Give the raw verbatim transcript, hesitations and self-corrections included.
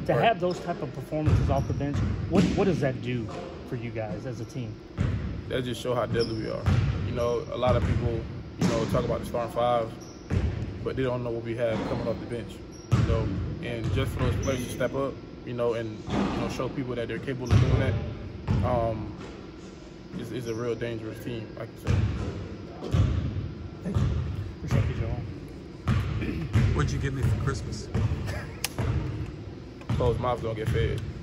To right. have those type of performances off the bench, what what does that do for you guys as a team? That just show how deadly we are. You know, a lot of people, you know, talk about the starting five, but they don't know what we have coming off the bench. You know, and just for those players to step up, you know, and you know, show people that they're capable of doing that, um, is, is a real dangerous team, I can say. Thank you. Appreciate you, Joel. What'd you give me for Christmas? Closed mouths don't get fed.